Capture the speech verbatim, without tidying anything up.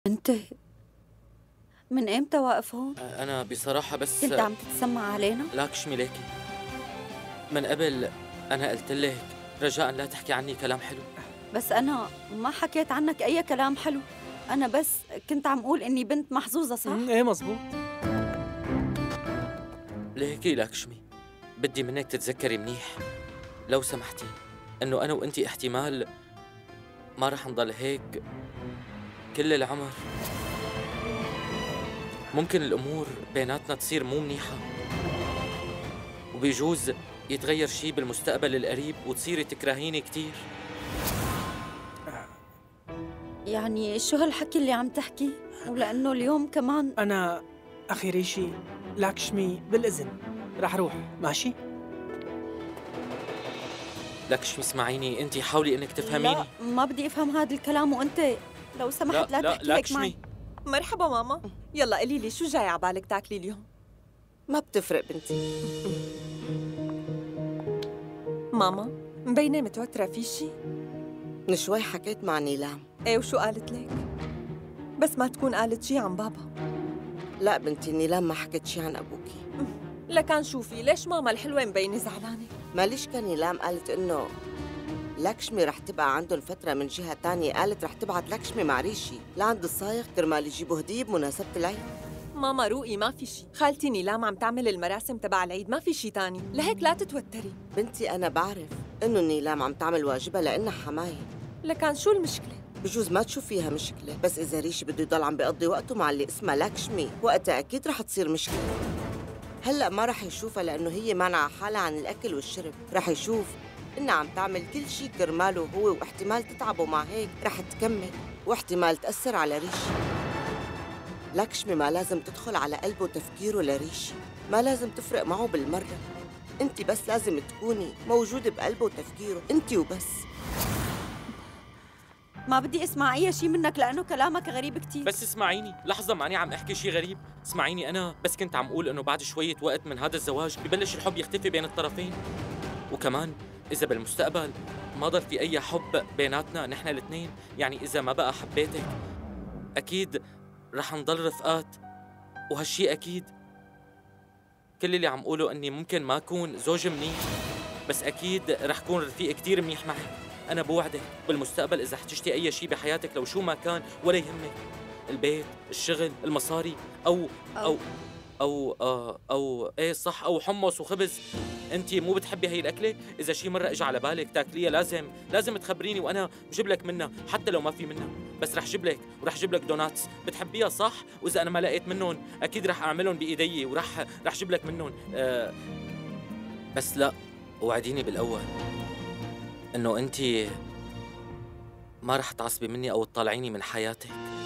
انت من امتى واقف هون؟ أنا بصراحة بس كنت عم تتسمع علينا؟ لاكشمي ليكي، من قبل أنا قلت لك رجاء لا تحكي عني كلام حلو. بس أنا ما حكيت عنك أي كلام حلو، أنا بس كنت عم أقول إني بنت محظوظة، صح؟ ايه مزبوط. ليكي لاكشمي، بدي منك تتذكري منيح لو سمحتي إنه أنا وأنتي احتمال ما رح نضل هيك كل العمر. ممكن الأمور بيناتنا تصير مو منيحة، وبيجوز يتغير شي بالمستقبل القريب وتصيري تكرهيني كتير. يعني شو هالحكي اللي عم تحكي؟ ولأنه اليوم كمان أنا أخي ريشي لاكشمي بالإذن رح روح، ماشي؟ لاكشمي اسمعيني، أنتي حاولي إنك تفهميني. لا، ما بدي أفهم هذا الكلام، وأنت لو سمحت لا, لا تحكي هيك معي. لاكشمي. مرحبا ماما، يلا قولي لي شو جاي عبالك تاكلي اليوم؟ ما بتفرق بنتي. ماما مبينة متوترة، في شي؟ من شوي حكيت مع نيلام. ايه وشو قالت لك؟ بس ما تكون قالت شي عن بابا. لا بنتي، نيلام ما حكت شي عن أبوكي. لكان شوفي ليش ماما الحلوة مبينة زعلانة؟ ماليش كان نيلام قالت إنه لاكشمي رح تبقى عندهم فترة من جهة تانية، قالت رح تبعت لاكشمي مع ريشي لعند الصايغ كرمال يجيبوا هدية بمناسبة العيد. ماما روقي، ما في شي، خالتي نيلام عم تعمل المراسم تبع العيد، ما في شي تاني، لهيك لا تتوتري. بنتي أنا بعرف إنه نيلام عم تعمل واجبها لأنها حماية. لكان شو المشكلة؟ بجوز ما تشوف فيها مشكلة، بس إذا ريشي بده يضل عم بيقضي وقته مع اللي اسمها لاكشمي وقتها أكيد رح تصير مشكلة. هلأ ما رح يشوفها لأنه هي مانعة حالها عن الأكل والشرب، رح يشوف إنها عم تعمل كل شي كرماله هو، واحتمال تتعبه، مع هيك رح تكمل واحتمال تأثر على ريشي. لاكشمي ما لازم تدخل على قلبه وتفكيره لريشي، ما لازم تفرق معه بالمرة. انت بس لازم تكوني موجودة بقلبه وتفكيره، انت وبس. ما بدي أسمع أي شي منك لأنه كلامك غريب كتير. بس اسمعيني لحظة، ماني عم أحكي شي غريب، اسمعيني، أنا بس كنت عم أقول إنه بعد شوية وقت من هذا الزواج ببلش الحب يختفي بين الطرفين، وكمان إذا بالمستقبل ما ضل في أي حب بيناتنا نحن الاثنين، يعني إذا ما بقى حبيتك أكيد رح نضل رفقات، وهالشي أكيد. كل اللي عم قوله إني ممكن ما أكون زوج منيح، بس أكيد رح كون رفيق كتير منيح معك. أنا بوعدك بالمستقبل إذا احتجتي أي شي بحياتك لو شو ما كان ولا يهمك، البيت، الشغل، المصاري، أو أو أو أو, أو إيه صح، أو حمص وخبز. أنتِ مو بتحبي هي الأكلة؟ إذا شي مرة إجا على بالك تاكليها لازم لازم تخبريني وأنا بجيب لك منها، حتى لو ما في منها، بس رح جيب لك ورح جيب لك دوناتس بتحبيها صح؟ وإذا أنا ما لقيت منهم أكيد رح أعملهم بإيدي ورح رح جيب لك منهم. أه بس لا، وعديني بالأول إنه أنتِ ما رح تعصبي مني أو تطلعيني من حياتك.